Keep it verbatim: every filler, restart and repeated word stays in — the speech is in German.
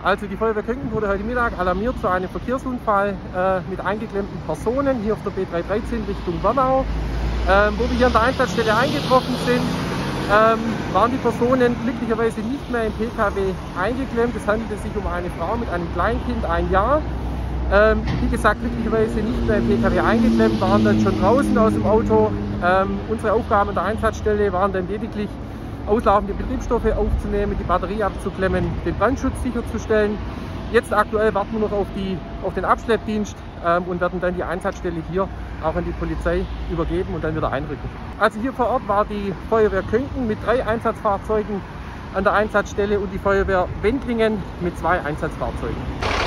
Also die Feuerwehr Könken wurde heute Mittag alarmiert zu einem Verkehrsunfall äh, mit eingeklemmten Personen hier auf der B dreihundertdreizehn Richtung Bernau. Ähm, wo wir hier an der Einsatzstelle eingetroffen sind, ähm, waren die Personen glücklicherweise nicht mehr im P K W eingeklemmt. Es handelte sich um eine Frau mit einem Kleinkind, ein Jahr. Ähm, wie gesagt, glücklicherweise nicht mehr im P K W eingeklemmt, waren dann schon draußen aus dem Auto. Ähm, unsere Aufgaben an der Einsatzstelle waren dann lediglich, auslaufende Betriebsstoffe aufzunehmen, die Batterie abzuklemmen, den Brandschutz sicherzustellen. Jetzt aktuell warten wir noch auf, die, auf den Abschleppdienst ähm, und werden dann die Einsatzstelle hier auch an die Polizei übergeben und dann wieder einrücken. Also hier vor Ort war die Feuerwehr Könken mit drei Einsatzfahrzeugen an der Einsatzstelle und die Feuerwehr Wendlingen mit zwei Einsatzfahrzeugen.